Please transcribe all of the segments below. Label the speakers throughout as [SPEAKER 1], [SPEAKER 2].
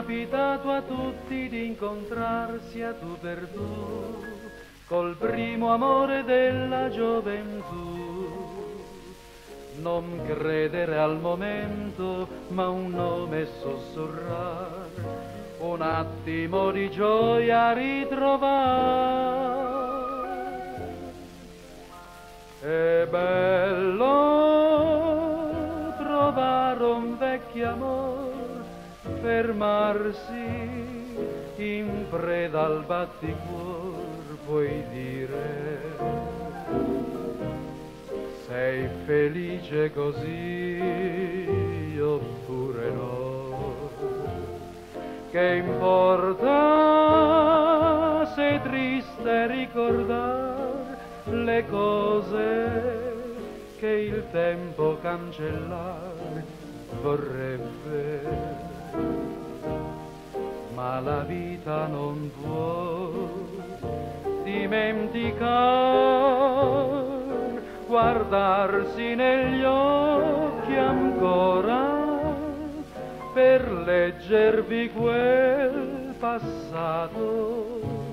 [SPEAKER 1] capitato a tutti di incontrarsi a tu per tu col primo amore della gioventù. Non credere al momento, ma un nome sussurrar, un attimo di gioia ritrovare. È bello trovare un vecchio amor, fermarsi in preda al batticuor, puoi dire sei felice così oppure no? Che importa, sei triste ricordar le cose che il tempo cancellare vorrebbe, ma la vita non può dimenticare, guardarsi negli occhi ancora per leggervi quel passato,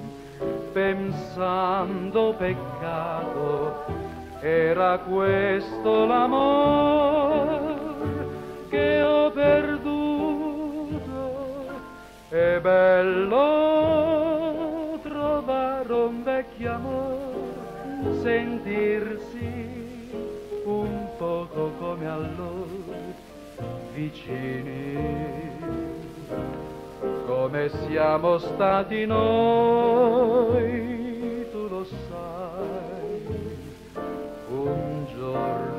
[SPEAKER 1] pensando peccato, era questo l'amor che ho perduto. È bello trovare un vecchio amor, sentirsi un poco come allora vicini, come siamo stati noi, tu lo sai, un giorno.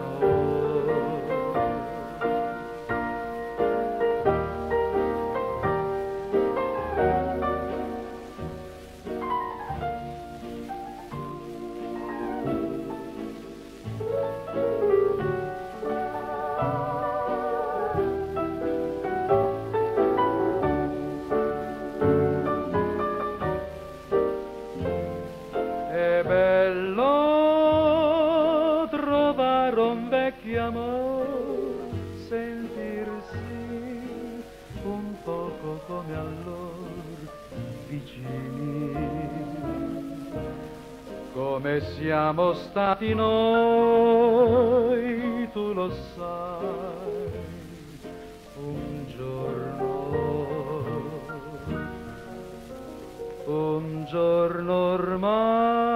[SPEAKER 1] È bello trovare un vecchio amor, sentirsi un poco come allora vicini, come siamo stati noi, tu lo sai, un giorno ormai.